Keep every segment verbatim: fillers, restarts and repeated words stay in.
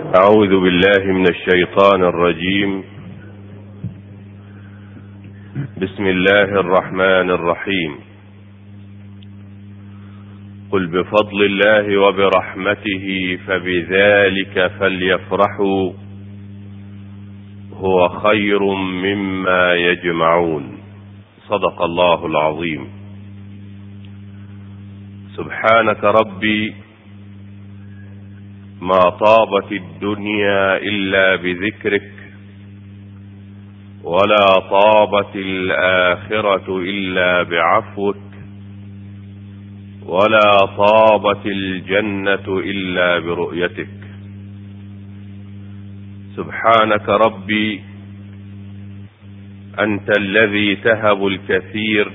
أعوذ بالله من الشيطان الرجيم. بسم الله الرحمن الرحيم. قل بفضل الله وبرحمته فبذلك فليفرحوا هو خير مما يجمعون. صدق الله العظيم. سبحانك ربي ما طابت الدنيا إلا بذكرك، ولا طابت الآخرة إلا بعفوك، ولا طابت الجنة إلا برؤيتك. سبحانك ربي أنت الذي تهب الكثير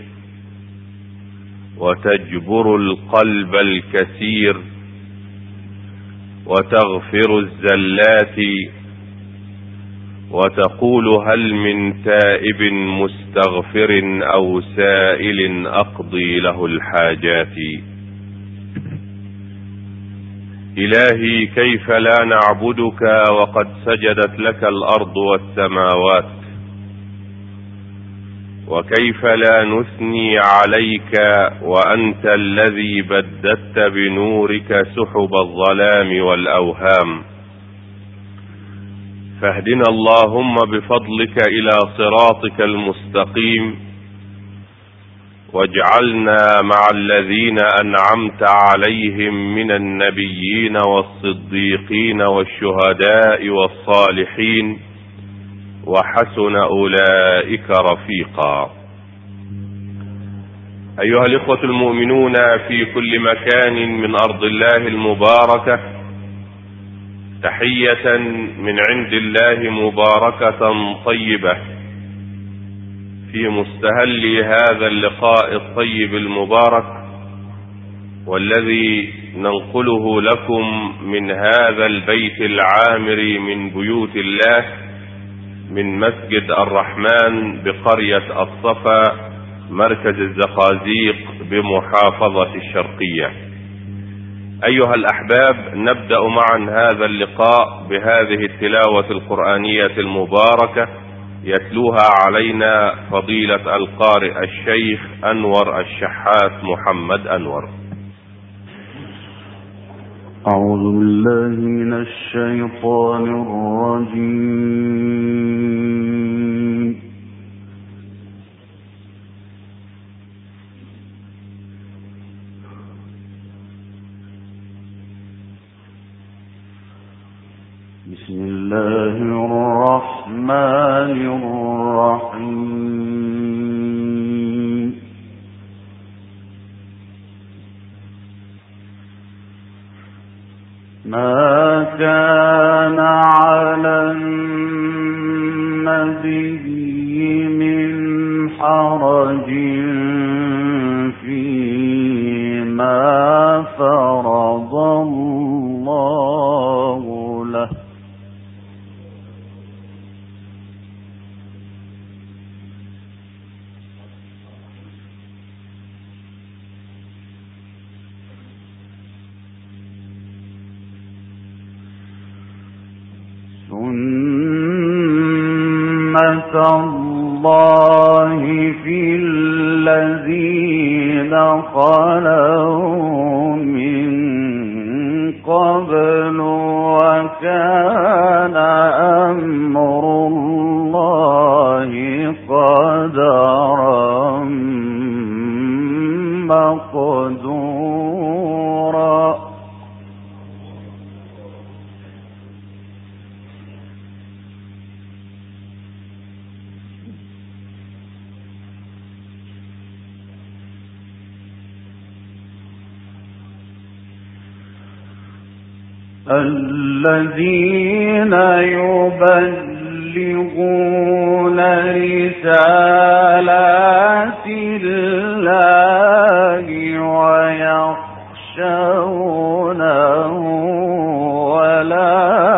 وتجبر القلب الكثير وتغفر الزلات وتقول هل من تائب مستغفر أو سائل أقضي له الحاجات. إلهي كيف لا نعبدك وقد سجدت لك الأرض والسماوات، وكيف لا نثني عليك وأنت الذي بددت بنورك سحب الظلام والأوهام. فاهدنا اللهم بفضلك إلى صراطك المستقيم، واجعلنا مع الذين أنعمت عليهم من النبيين والصديقين والشهداء والصالحين، وحسن أولئك رفيقا. أيها الإخوة المؤمنون في كل مكان من أرض الله المباركة، تحية من عند الله مباركة طيبة في مستهل هذا اللقاء الطيب المبارك، والذي ننقله لكم من هذا البيت العامر من بيوت الله، من مسجد الرحمن بقرية الصفا مركز الزقازيق بمحافظة الشرقية. أيها الأحباب، نبدأ معا هذا اللقاء بهذه التلاوة القرآنية المباركة يتلوها علينا فضيلة القارئ الشيخ أنور الشحات محمد أنور. أعوذ بالله من الشيطان الرجيم. بسم الله الرحمن الرحيم. ما كان على النبي من حرج فيما فرض الله له، سنة الله في الذين خلوا من قبل، وكان أمر الله قدرا مقدورا. الذين يبلغون رسالات الله ويخشونه ولا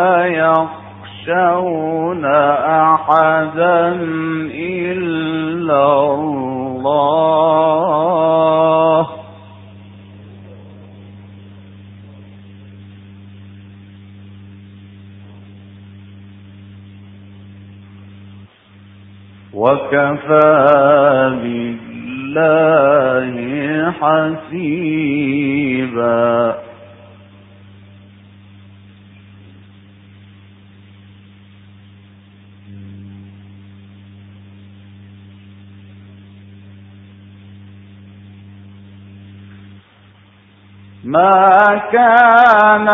يخشون أحدا إلا الله. وكفى بالله حسيبا. ما كان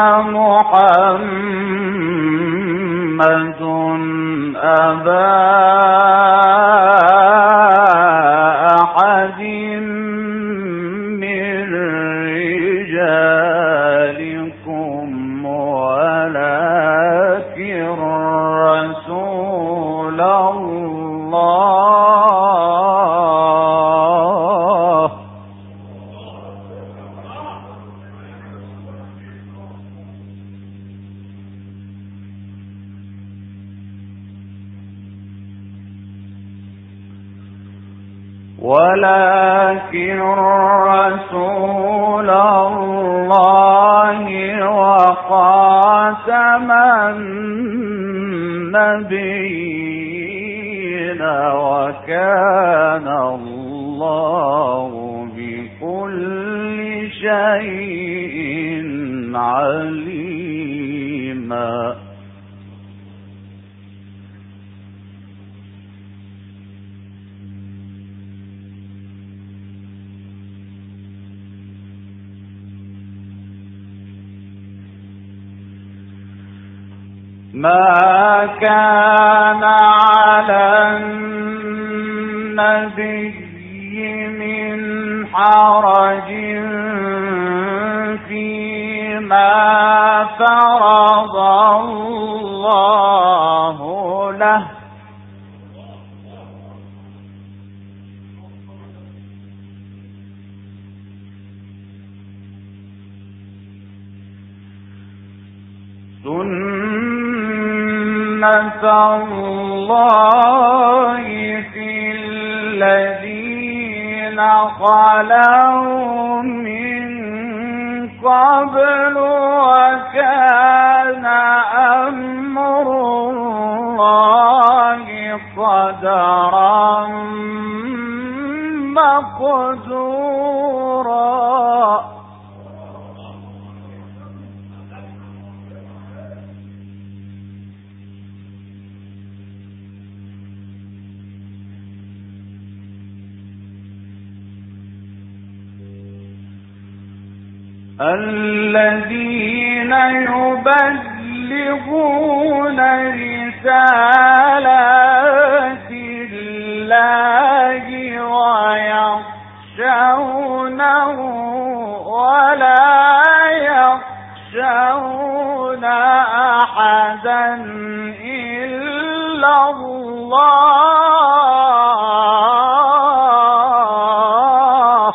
محمد أبا أحد من رجالكم ولكن رسول الله ولكن رسول الله وخاتم النبيين وكان الله بكل شيء عليما. ما كان على النبي من حرج فيما فرض الله له سنة الله في الذين خلوا من قبل وكان أمر الله قدرا مقدورا. الذين يبلغون رسالات الله ويخشونه ولا يخشون أحدا إلا الله.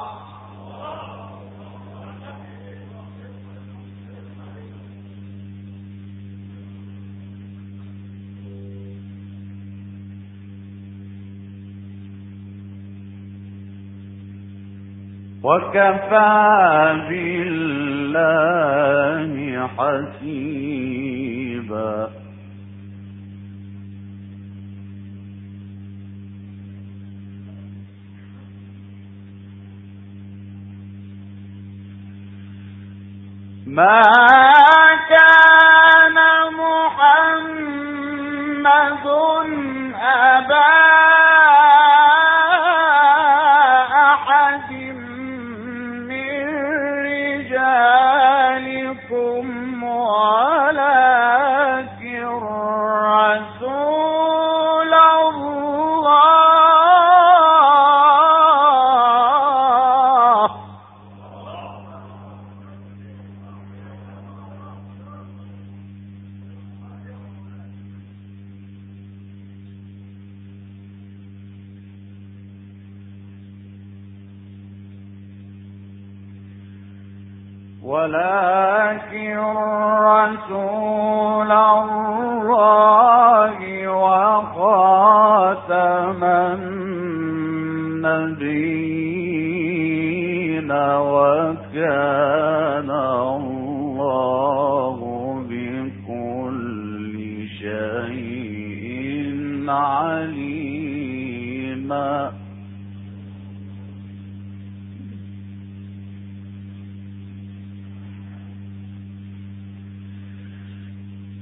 وكفى بالله حسيبا. ما كان محمد أبا أحد من رجالكم ولكن رسول الله ولكن رسول الله وخاتم النبيين وكان الله بكل شيء عليما.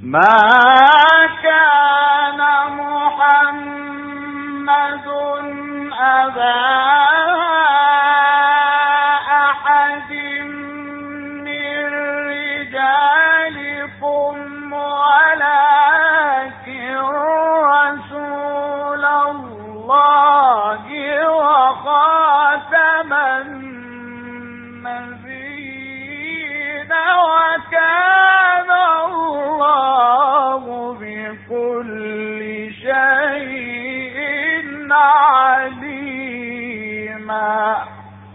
ما كان محمد أبا أحد من رجالكم ولكن رسول الله وخاتم النبيين وكان الله بكل شيء عليما.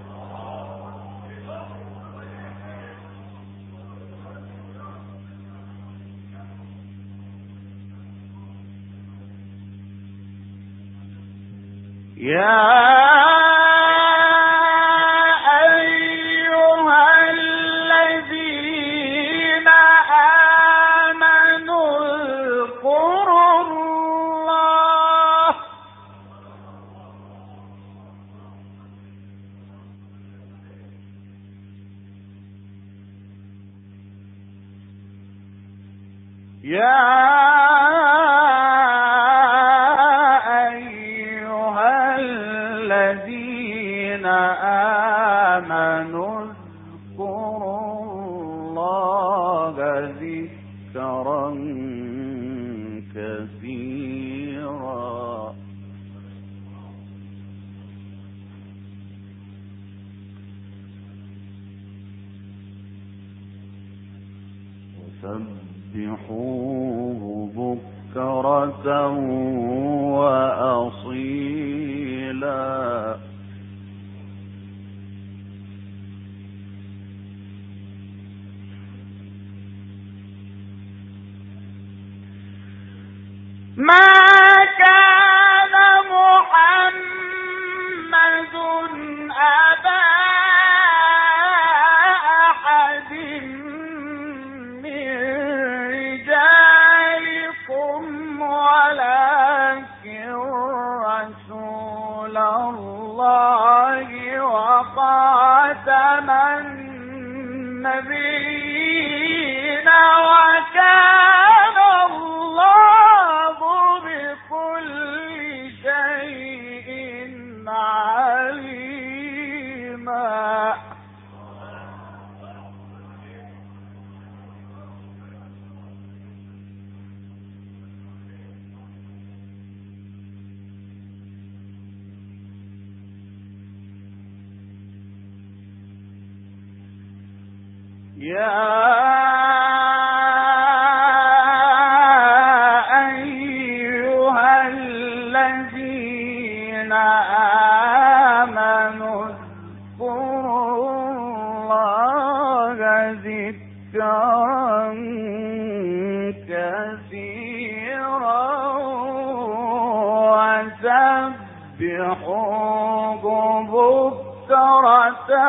يا أيها الذين آمنوا اذكروا الله يا الذين آمنوا اذكروا الله ذكرا كثيرا وسبحوه بكرة وأصيلا. ما كان محمد أبا أحد من رجالكم ولكن رسول الله وخاتم النبيين وكان الله بكل شيء عليما. يا أيها الذين آمنوا اذكروا الله ذكرا كثيرا وسبحوه بكرة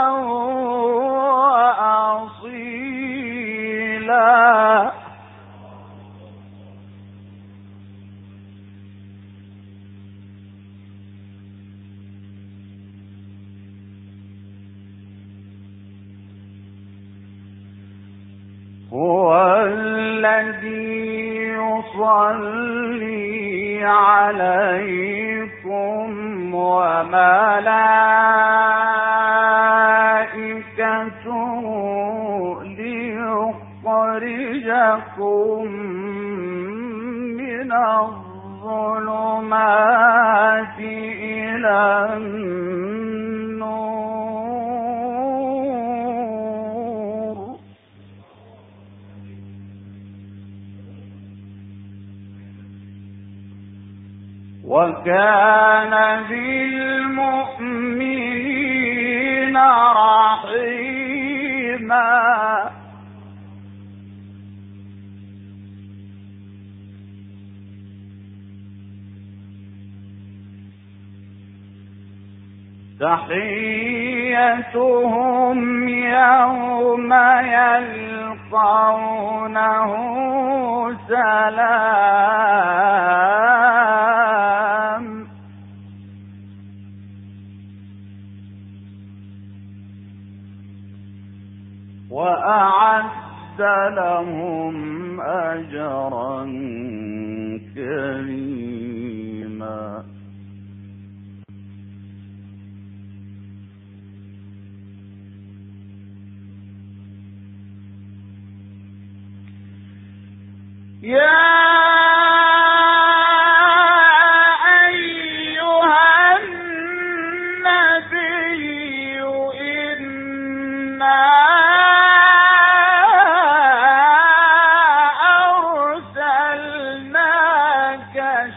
وأصيلا. هو الذي يصلي عليكم وملائكته ليخرجكم من الظلمات إلى النور وكان بالمؤمنين رحيما. تحيتهم يوم يلقونه سلام وأعد لهم أجرا كريما. يا أيها النبي إنا أرسلناك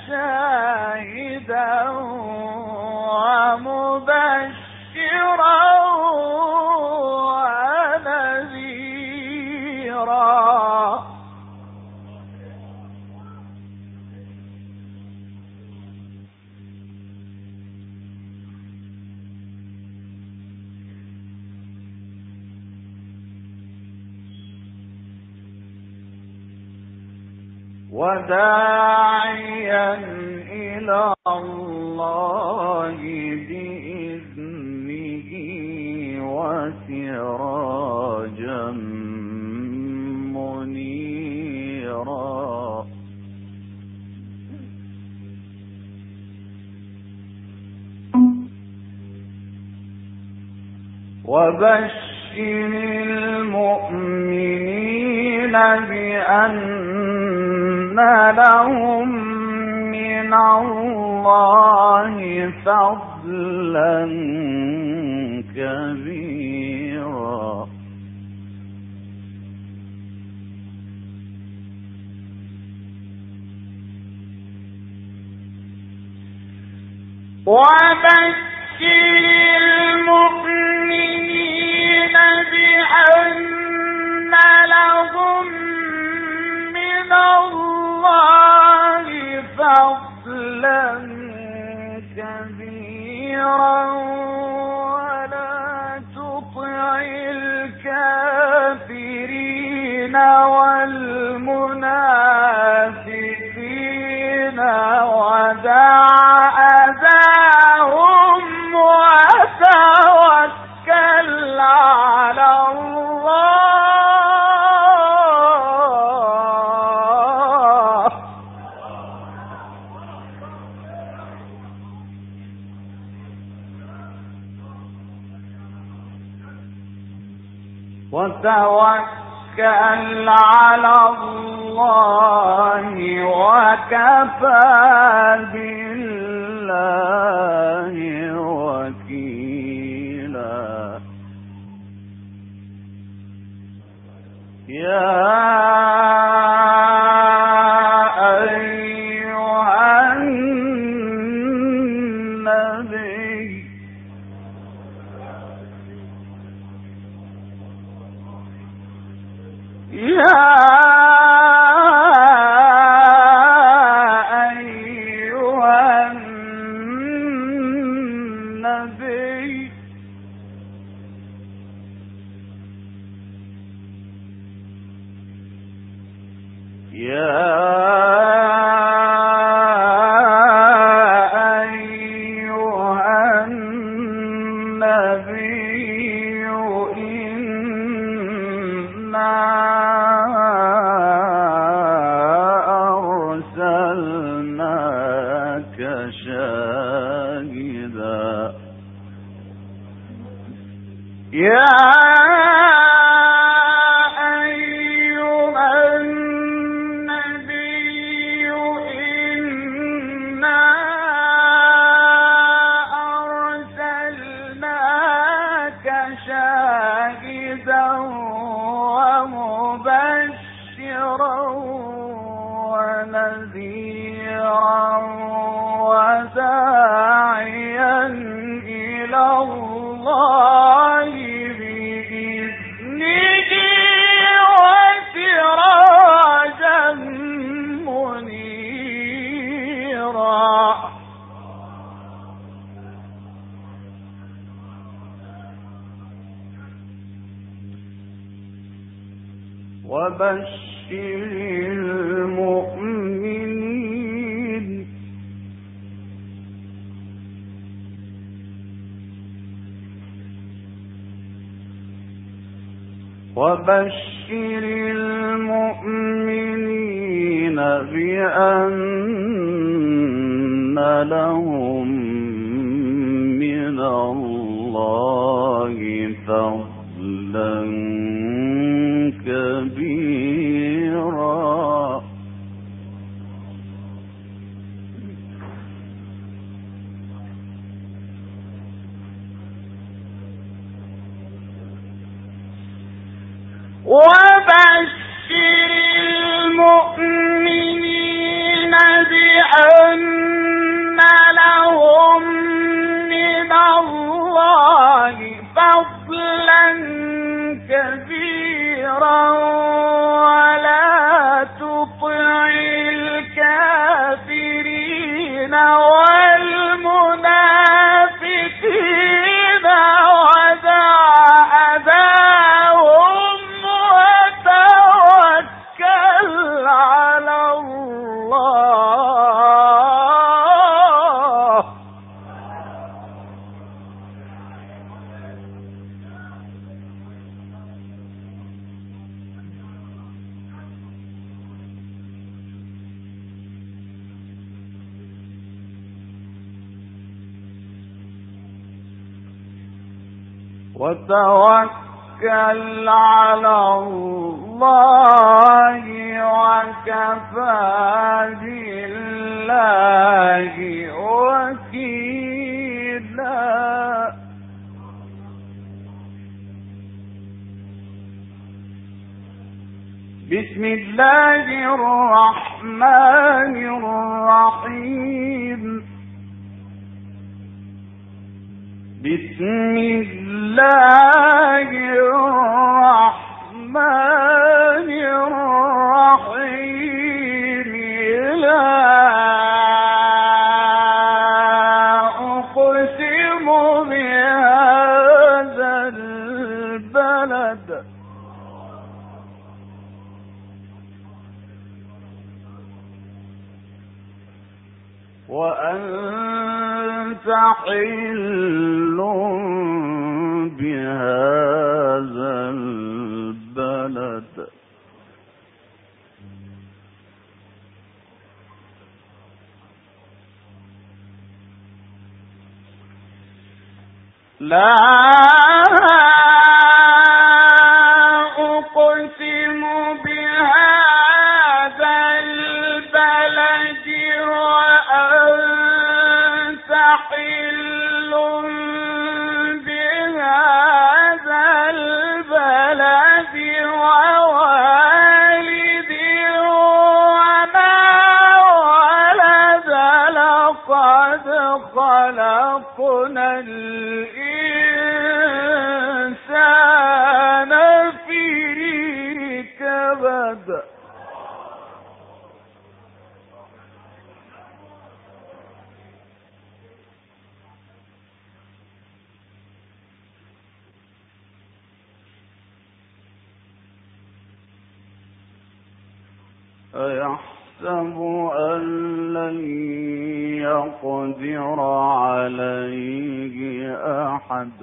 شاهدا ومبشرا ونذيرا. وداعيا إلى الله بإذنه وسراجا منيرا. وبشر المؤمنين بأن لهم من الله فضلا كبيرا. وبشر المؤمنين بأن لهم من الله فضلا كبيرا. ولا تطع الكافرين والمنافقين ودع أذاهم وتوكل على الله. وتوكل على الله وكفى بالله وكيلا. يا أيها النبي يا أيها النبي يا أيها النبي إنا أرسلناك شاهدا. يا ونذيرا وداعيا إلى الله بإذنه وسراجا منيرا. وبشر المؤمنين وبشر المؤمنين بأن لهم من الله فضلا كبيرا. وبشر المؤمنين بأن لهم من الله فضلا كبيرا ولا تطع الكافرين والمنافقين ودع أذاهم وتوكل على الله. وتوكل على الله وكفى بالله وكيلا. بسم الله الرحمن الرحيم. بسم الله الرحمن الرحيم. لا أقسم بهذا البلد وأنت حل بهذا البلد. لا أقسم بهذا البلد وأنت حل بهذا البلد ووالد وما ولد. لقد خلقنا الإنسان في كبد. أيحسب أن لن يقدر عليه أحد.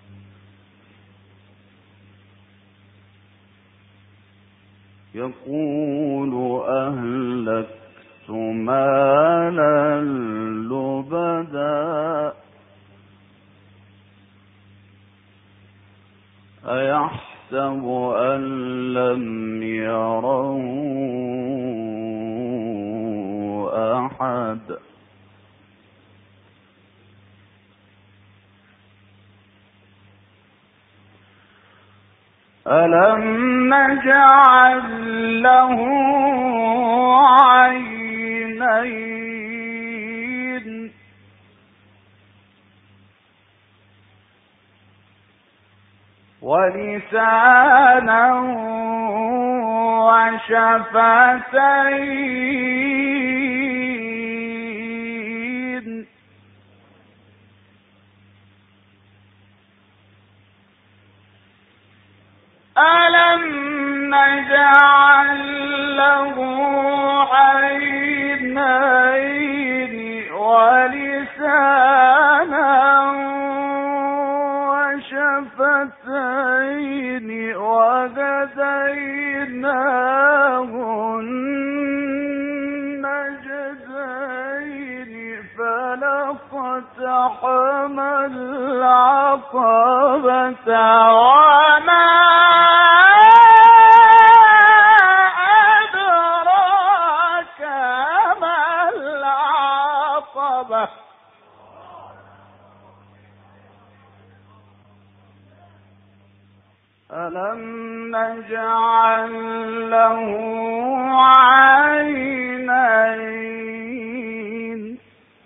يقول أهلكت مالا لبدا. أيحسب أن لم يره أحد. ألم نجعل له عينين ولسانا وشفتين ألم نجعل له عينين ولسانا وشفتين وذا وهديناه النجدين فلاقتحم العقبة وما أدراك ما العقبة ألم نجعل له عينين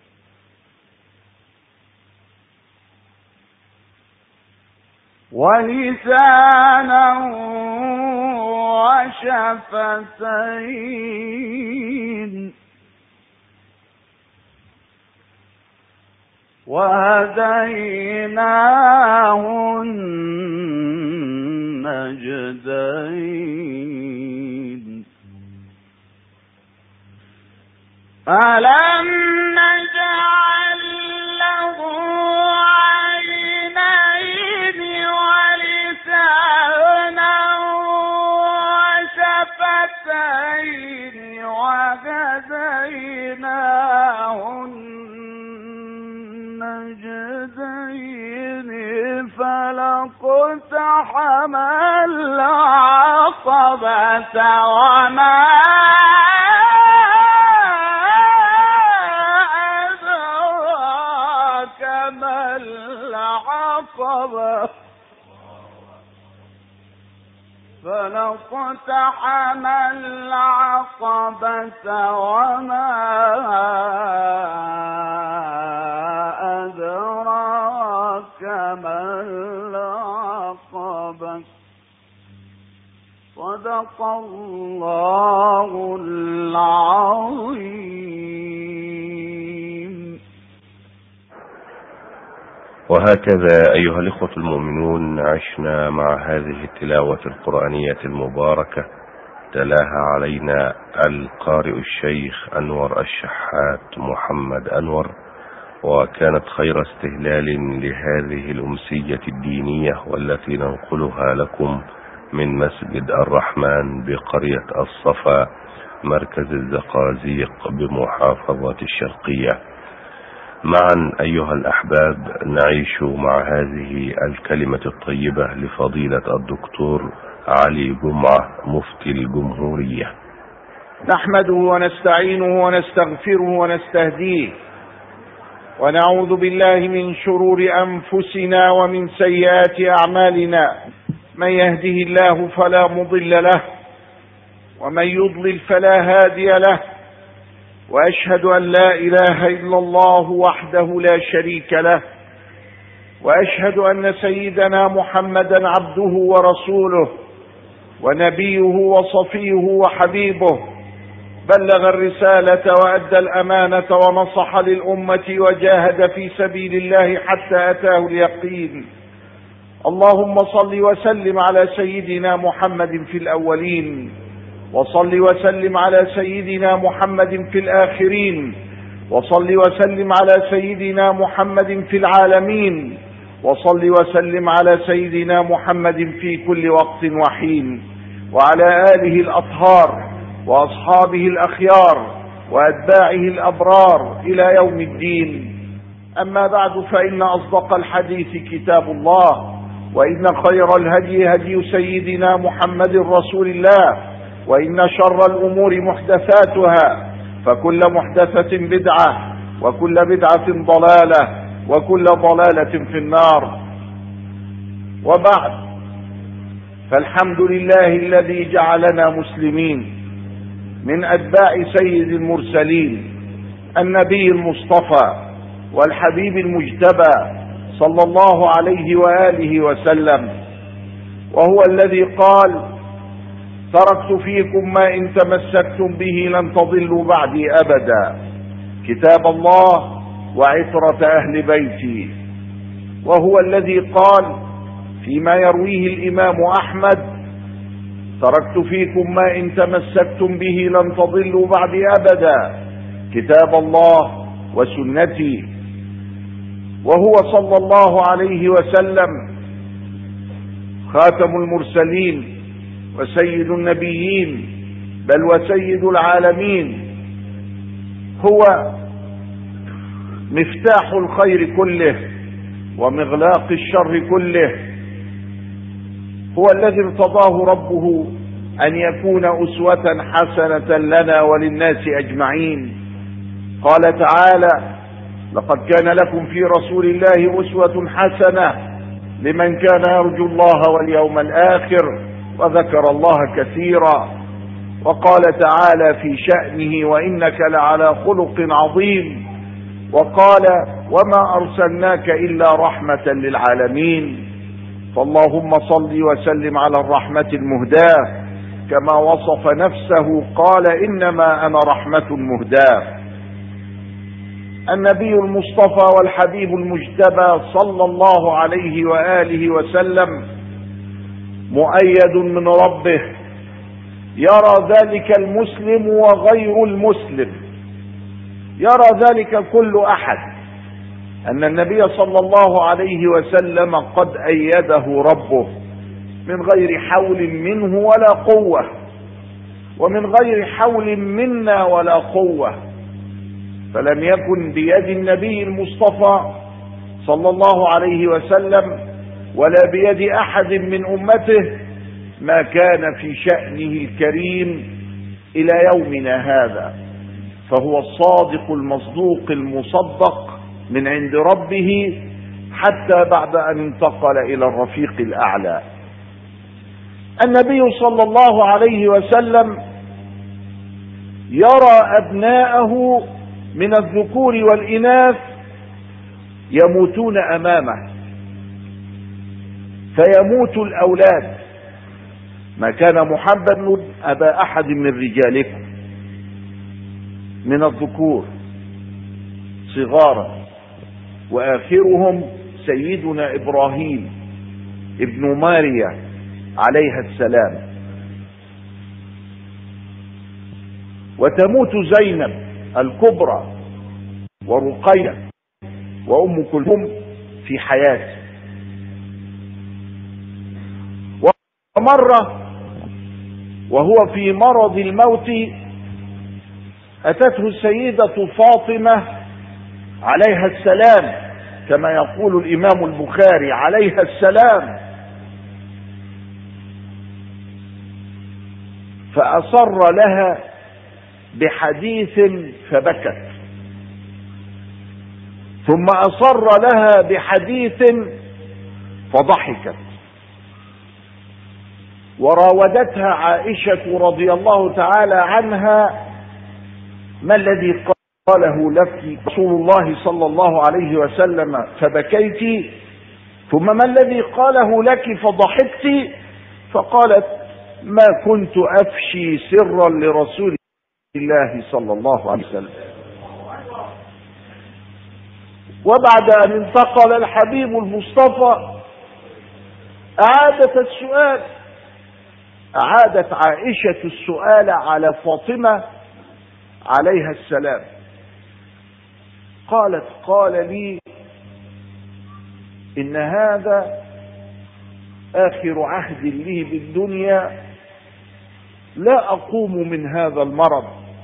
ولسانا وشفتين وهديناه النجدين ألم نجعل له عينين ولسانا وشفتين وهديناه النجدين فلاقتحم العقبة وما أدراك ما العقبة فلاقتحم العقبة وما أدراك ما العقبة صدق الله العظيم. وهكذا أيها الإخوة المؤمنون عشنا مع هذه التلاوة القرآنية المباركة تلاها علينا القارئ الشيخ أنور الشحات محمد أنور، وكانت خير استهلال لهذه الأمسية الدينية والتي ننقلها لكم من مسجد الرحمن بقرية الصفا مركز الزقازيق بمحافظة الشرقية. معا أيها الأحباب نعيش مع هذه الكلمة الطيبة لفضيلة الدكتور علي جمعة مفتي الجمهورية. نحمده ونستعينه ونستغفره ونستهديه ونعوذ بالله من شرور أنفسنا ومن سيئات أعمالنا، من يهده الله فلا مضل له ومن يضلل فلا هادي له، وأشهد أن لا إله إلا الله وحده لا شريك له، وأشهد أن سيدنا محمدا عبده ورسوله ونبيه وصفيه وحبيبه، بلغ الرسالة وأدى الأمانة ونصح للأمة وجاهد في سبيل الله حتى أتاه اليقين. اللهم صل وسلم على سيدنا محمد في الأولين، وصل وسلم على سيدنا محمد في الآخرين، وصل وسلم على سيدنا محمد في العالمين، وصل وسلم على سيدنا محمد في كل وقت وحين، وعلى آله الأطهار وأصحابه الأخيار وأتباعه الأبرار إلى يوم الدين. أما بعد، فإن أصدق الحديث كتاب الله، وإن خير الهدي هدي سيدنا محمد رسول الله، وإن شر الأمور محدثاتها، فكل محدثة بدعة، وكل بدعة ضلالة، وكل ضلالة في النار. وبعد، فالحمد لله الذي جعلنا مسلمين من أتباع سيد المرسلين النبي المصطفى والحبيب المجتبى صلى الله عليه وآله وسلم، وهو الذي قال: تركت فيكم ما إن تمسكتم به لن تضلوا بعدي أبدا، كتاب الله وعترة أهل بيتي. وهو الذي قال فيما يرويه الإمام أحمد: تركت فيكم ما إن تمسكتم به لن تضلوا بعدي أبدا، كتاب الله وسنتي. وهو صلى الله عليه وسلم خاتم المرسلين وسيد النبيين بل وسيد العالمين، هو مفتاح الخير كله ومغلاق الشر كله، هو الذي ارتضاه ربه أن يكون أسوة حسنة لنا وللناس أجمعين. قال تعالى: لقد كان لكم في رسول الله أسوة حسنة لمن كان يرجو الله واليوم الآخر وذكر الله كثيرا. وقال تعالى في شأنه: وإنك لعلى خلق عظيم. وقال: وما أرسلناك إلا رحمة للعالمين. فاللهم صل وسلم على الرحمة المهداة كما وصف نفسه قال: إنما أنا رحمة مهداة. النبي المصطفى والحبيب المجتبى صلى الله عليه وآله وسلم مؤيد من ربه، يرى ذلك المسلم وغير المسلم، يرى ذلك كل أحد، أن النبي صلى الله عليه وسلم قد أيده ربه من غير حول منه ولا قوة، ومن غير حول منا ولا قوة. فلم يكن بيد النبي المصطفى صلى الله عليه وسلم ولا بيد أحد من أمته ما كان في شأنه الكريم إلى يومنا هذا، فهو الصادق المصدوق المصدق من عند ربه حتى بعد أن انتقل إلى الرفيق الأعلى. النبي صلى الله عليه وسلم يرى أبناءه من الذكور والإناث يموتون أمامه، فيموت الأولاد. ما كان محمد أبا أحد من رجالكم من الذكور صغارا، وآخرهم سيدنا إبراهيم ابن ماريا عليها السلام. وتموت زينب الكبرى ورقية وأم كلثوم في حياته. ومرة وهو في مرض الموت أتته السيدة فاطمة عليها السلام، كما يقول الإمام البخاري عليها السلام، فأصر لها بحديث فبكت، ثم أصر لها بحديث فضحكت. وراودتها عائشة رضي الله تعالى عنها: ما الذي قاله لك رسول الله صلى الله عليه وسلم فبكيت؟ ثم ما الذي قاله لك فضحكت؟ فقالت: ما كنت أفشي سرا لرسول الله صلى الله عليه وسلم. وبعد أن انتقل الحبيب المصطفى أعادت السؤال، أعادت عائشة السؤال على فاطمة عليها السلام. قالت: قال لي إن هذا آخر عهد لي بالدنيا، لا أقوم من هذا المرض،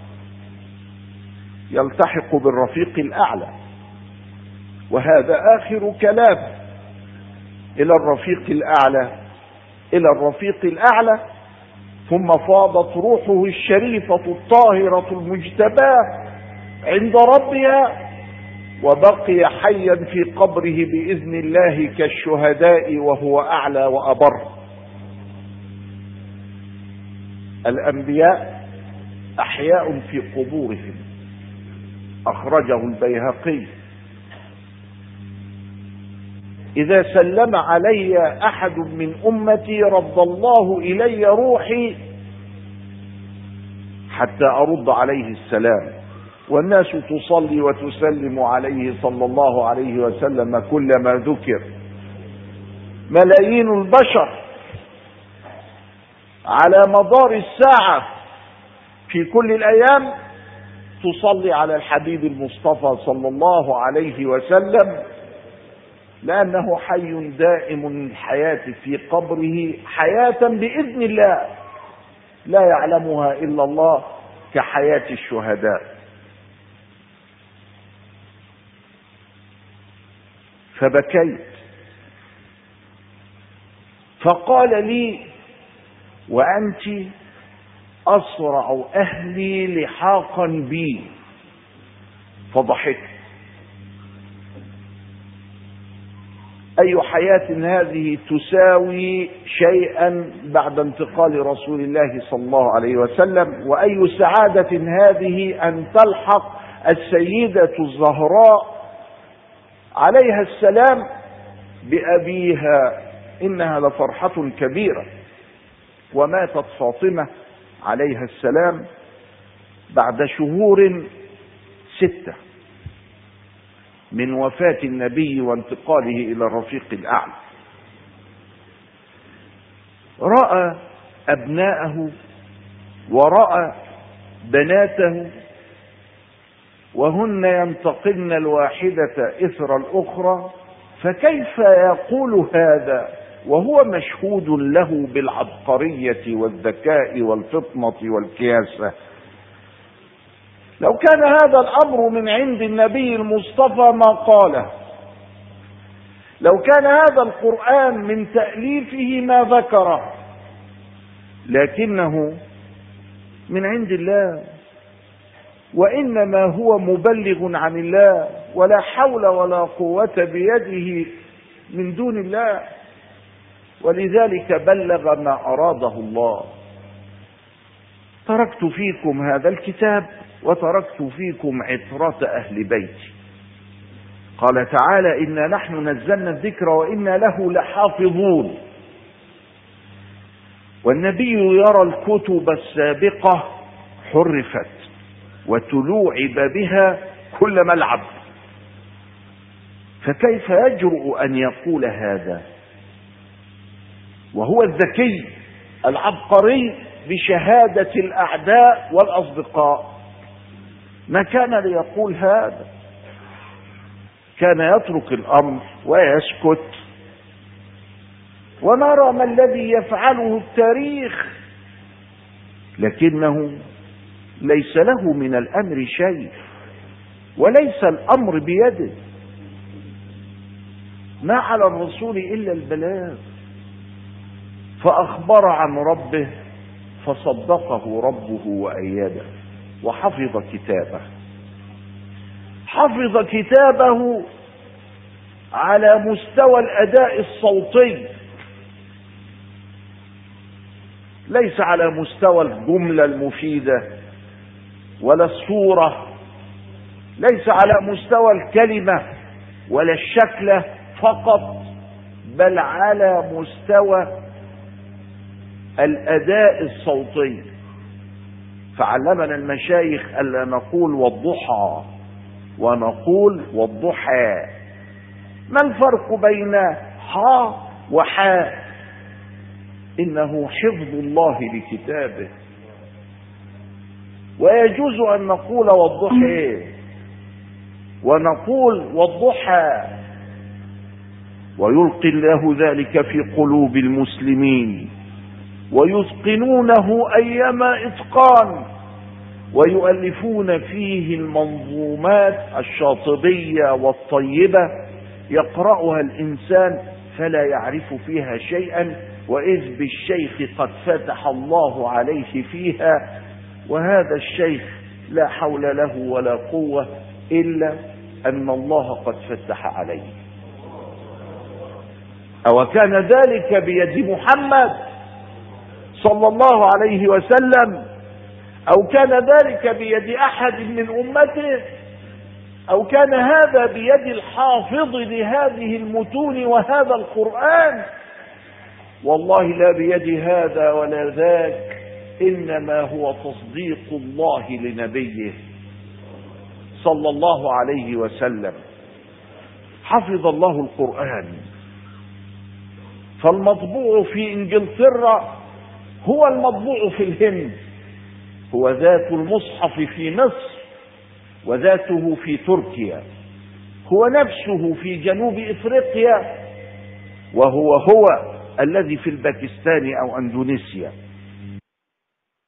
يلتحق بالرفيق الأعلى، وهذا آخر كلام إلى الرفيق الأعلى إلى الرفيق الأعلى. ثم فاضت روحه الشريفة الطاهرة المجتباة عند ربها، وبقي حيا في قبره بإذن الله كالشهداء وهو أعلى وأبر. الأنبياء أحياء في قبورهم، أخرجه البيهقي. إذا سلم علي أحد من أمتي رد الله إلي روحي حتى أرد عليه السلام، والناس تصلي وتسلم عليه صلى الله عليه وسلم كلما ذكر. ملايين البشر على مدار الساعة في كل الأيام تصلي على الحبيب المصطفى صلى الله عليه وسلم، لأنه حي دائم الحياة في قبره حياة بإذن الله لا يعلمها إلا الله كحياة الشهداء. فبكيت، فقال لي: وأنت أسرع أهلي لحاقا بي. فضحكت. أي حياة هذه تساوي شيئا بعد انتقال رسول الله صلى الله عليه وسلم؟ وأي سعادة هذه أن تلحق السيدة الزهراء عليها السلام بأبيها، إنها لفرحة كبيرة. وماتت فاطمة عليها السلام بعد شهور ستة من وفاة النبي وانتقاله إلى الرفيق الأعلى. رأى أبناءه ورأى بناته وهن ينتقلن الواحدة إثر الأخرى، فكيف يقول هذا وهو مشهود له بالعبقرية والذكاء والفطنة والكياسة؟ لو كان هذا الأمر من عند النبي المصطفى ما قاله، لو كان هذا القرآن من تأليفه ما ذكره، لكنه من عند الله، وإنما هو مبلغ عن الله، ولا حول ولا قوة بيده من دون الله، ولذلك بلغ ما أراده الله. تركت فيكم هذا الكتاب وتركت فيكم عطرة أهل بيتي. قال تعالى: إنا نحن نزلنا الذكر وإنا له لحافظون. والنبي يرى الكتب السابقة حرفت وتلوعب بها كل ملعب، فكيف يجرؤ أن يقول هذا وهو الذكي العبقري بشهادة الأعداء والأصدقاء؟ ما كان ليقول هذا، كان يترك الأمر ويسكت ونرى ما الذي يفعله التاريخ، لكنه ليس له من الأمر شيء وليس الأمر بيده. ما على الرسول إلا البلاغ، فأخبر عن ربه فصدقه ربه وأيده وحفظ كتابه. حفظ كتابه على مستوى الأداء الصوتي، ليس على مستوى الجملة المفيدة ولا الصورة، ليس على مستوى الكلمة ولا الشكل فقط، بل على مستوى الأداء الصوتي. فعلمنا المشايخ ألا نقول والضحى ونقول والضحى. ما الفرق بين حاء وحاء؟ إنه حفظ الله لكتابه. ويجوز أن نقول والضحى ونقول والضحى، ويلقي الله ذلك في قلوب المسلمين ويتقنونه أيما إتقان، ويؤلفون فيه المنظومات الشاطبية والطيبة يقرأها الإنسان فلا يعرف فيها شيئا، وإذ بالشيخ قد فتح الله عليه فيها، وهذا الشيخ لا حول له ولا قوة إلا أن الله قد فتح عليه. أو كان ذلك بيد محمد صلى الله عليه وسلم، أو كان ذلك بيد أحد من أمته، أو كان هذا بيد الحافظ لهذه المتون وهذا القرآن؟ والله لا بيد هذا ولا ذاك، إنما هو تصديق الله لنبيه صلى الله عليه وسلم. حفظ الله القرآن، فالمطبوع في إنجلترا هو المطبوع في الهند، هو ذات المصحف في مصر وذاته في تركيا، هو نفسه في جنوب إفريقيا وهو هو الذي في الباكستان أو أندونيسيا.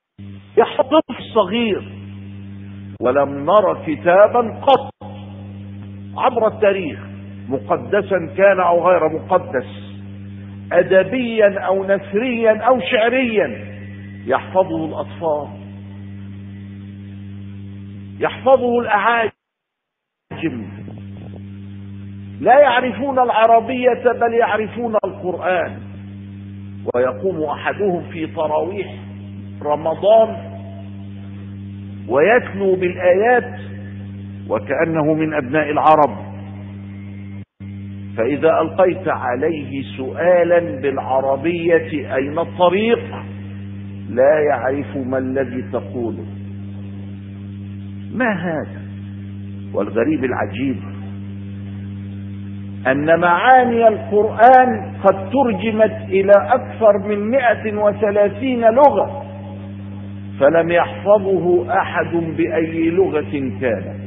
يحفظ الصغير. ولم نر كتابا قط عبر التاريخ، مقدسا كان او غير مقدس، ادبيا او نثريا او شعريا، يحفظه الاطفال، يحفظه الاعاجم، لا يعرفون العربية بل يعرفون القرآن. ويقوم احدهم في تراويح رمضان ويتلو بالآيات وكأنه من أبناء العرب، فإذا ألقيت عليه سؤالا بالعربية أين الطريق لا يعرف ما الذي تقوله. ما هذا؟ والغريب العجيب أن معاني القرآن قد ترجمت إلى أكثر من مئة وثلاثين لغة، فلم يحفظه أحد بأي لغة كان.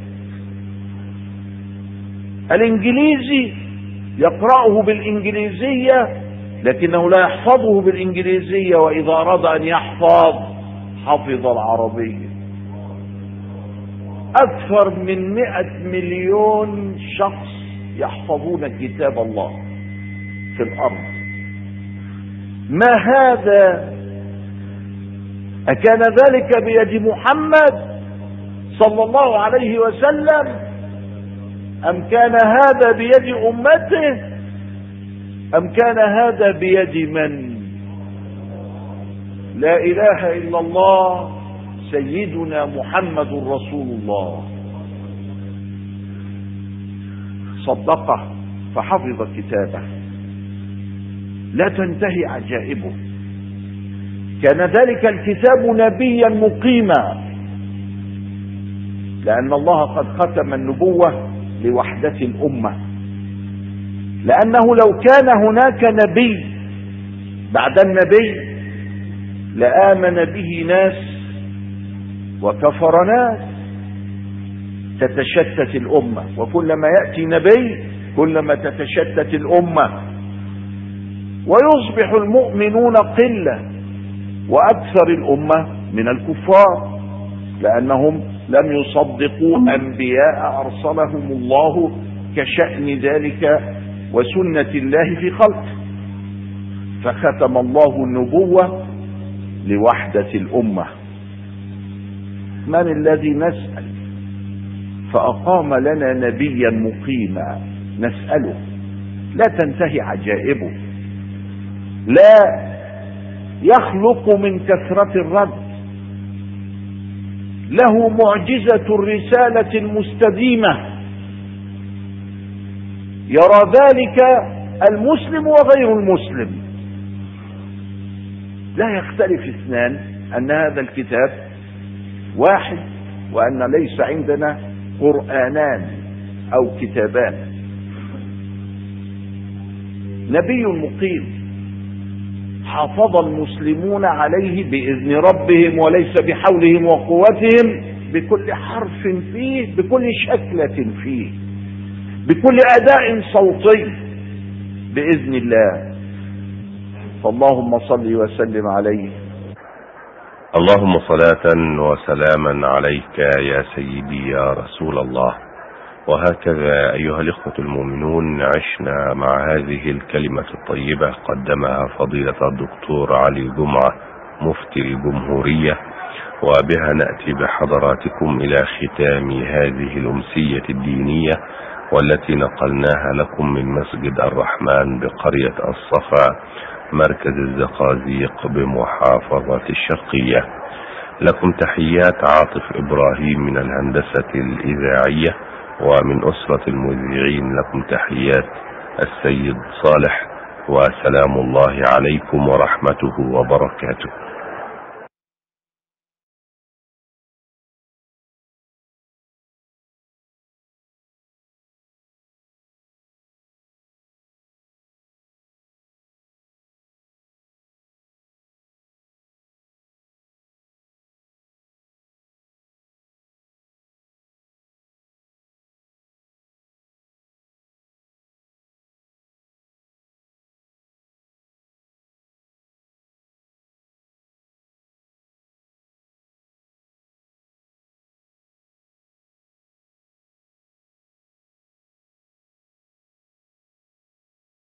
الإنجليزي يقرأه بالإنجليزية لكنه لا يحفظه بالإنجليزية، وإذا أراد أن يحفظ حفظ العربية. أكثر من مئة مليون شخص يحفظون كتاب الله في الأرض. ما هذا؟ أكان ذلك بيد محمد صلى الله عليه وسلم أم كان هذا بيد أمته أم كان هذا بيد من؟ لا إله إلا الله سيدنا محمد رسول الله. صدقه فحفظ كتابه، لا تنتهي عجائبه. كان ذلك الكتاب نبيا مقيما، لأن الله قد ختم النبوة لوحدة الأمة، لأنه لو كان هناك نبي بعد النبي لآمن به ناس وكفر ناس، تتشتت الأمة، وكلما يأتي نبي كلما تتشتت الأمة، ويصبح المؤمنون قلة وأكثر الأمة من الكفار، لأنهم لم يصدقوا أنبياء أرسلهم الله كشأن ذلك وسنة الله في خلقه، فختم الله النبوة لوحدة الأمة. من الذي نسأل فأقام لنا نبيا مقيما؟ نسأله، لا تنتهي عجائبه، لا يخلق من كثرة الرد، له معجزة الرسالة المستديمة، يرى ذلك المسلم وغير المسلم، لا يختلف اثنان أن هذا الكتاب واحد، وأن ليس عندنا قرآنان أو كتابان. نبي مقيم حافظ المسلمون عليه بإذن ربهم وليس بحولهم وقوتهم، بكل حرف فيه، بكل شكلة فيه، بكل أداء صوتي بإذن الله. فاللهم صل وسلم عليه. اللهم صلاة وسلاما عليك يا سيدي يا رسول الله. وهكذا أيها الإخوة المؤمنون عشنا مع هذه الكلمة الطيبة قدمها فضيلة الدكتور علي جمعة مفتي الجمهورية، وبها نأتي بحضراتكم إلى ختام هذه الأمسية الدينية، والتي نقلناها لكم من مسجد الرحمن بقرية الصفا مركز الزقازيق بمحافظة الشرقية. لكم تحيات عاطف إبراهيم من الهندسة الإذاعية، ومن أسرة المذيعين لكم تحيات السيد صالح، وسلام الله عليكم ورحمته وبركاته.